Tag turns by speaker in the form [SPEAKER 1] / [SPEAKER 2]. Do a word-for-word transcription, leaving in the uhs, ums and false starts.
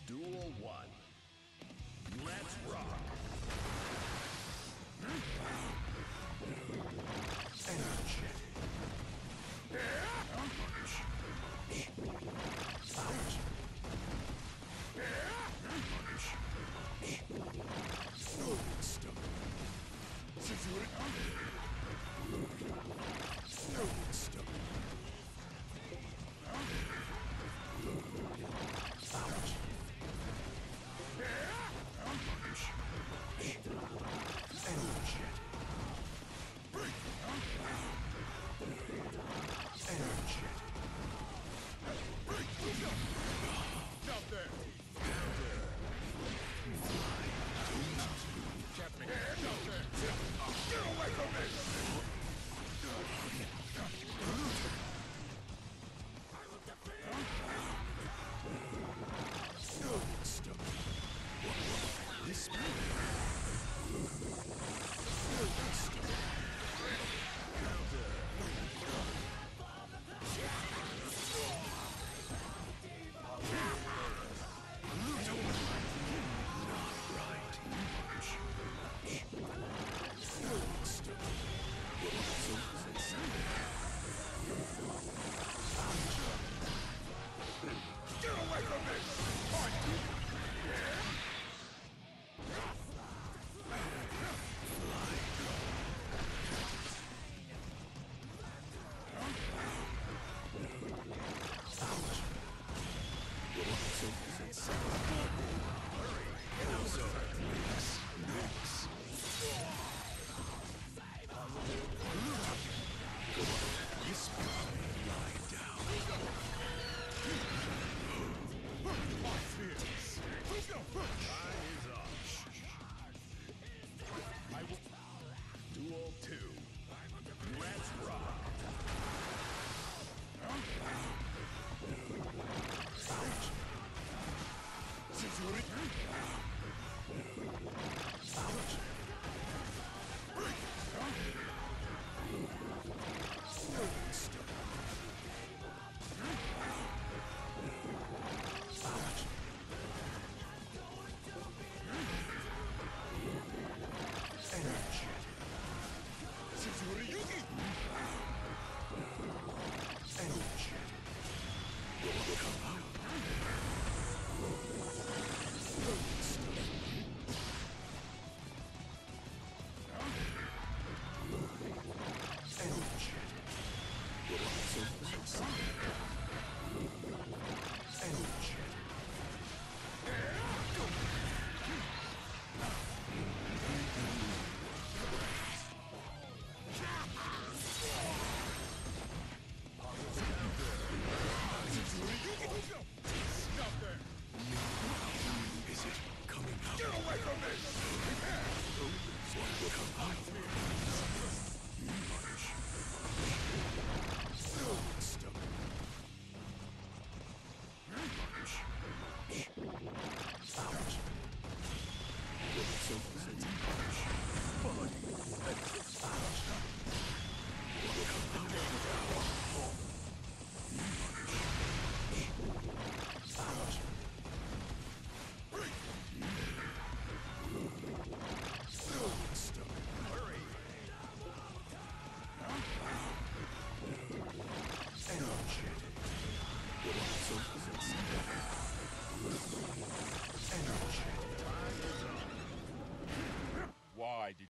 [SPEAKER 1] Duel one. Let's rock.
[SPEAKER 2] Energetic. Punch. Out. Punch. Golden stomach. Golden stomach. Out. Punch. Energetic. Energetic.
[SPEAKER 1] Jump there.
[SPEAKER 2] Fly.
[SPEAKER 1] Kept me. Jump there. Get away from me!
[SPEAKER 2] Golden stomach. This man. Golden stomach. Not right. Golden stomach.
[SPEAKER 1] Get away from me! Fight! Duel two. Let's rock. Stop there!
[SPEAKER 2] Is it coming out?
[SPEAKER 1] Get away from me!
[SPEAKER 2] What will come out? Punch. Golden stomach. Punch. Out. So punch. Body. Out. What will come out? Out. Golden stomach.
[SPEAKER 1] Hurry!
[SPEAKER 2] Energetic. Energetic.
[SPEAKER 1] Why did